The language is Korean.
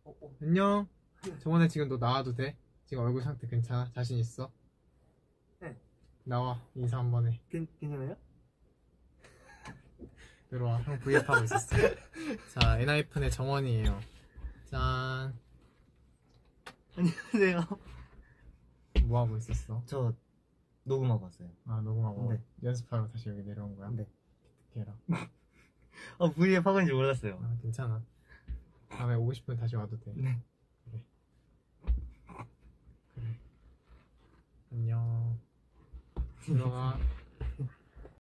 안녕. 정원에 지금 너 나와도 돼? 지금 얼굴 상태 괜찮아? 자신 있어? 네. 나와. 인사 한번 해. 괜찮아요? 들어와. 형 V앱 하고 있었어. 자, 엔하이픈의 정원이에요. 짠. 안녕하세요. 뭐 하고 있었어? 저 녹음하고 왔어요. 아, 녹음하고 네. 연습하러 다시 여기 내려온 거야? 네. 기특해라. V앱 하고 있는지 몰랐어요. 아, 괜찮아. 다음에 오고 싶으면 다시 와도 돼. 네. 그래. 그래. 안녕. 들어가.